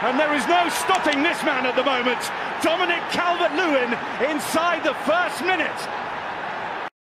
And there is no stopping this man at the moment. Calvert Lewin inside the first minute.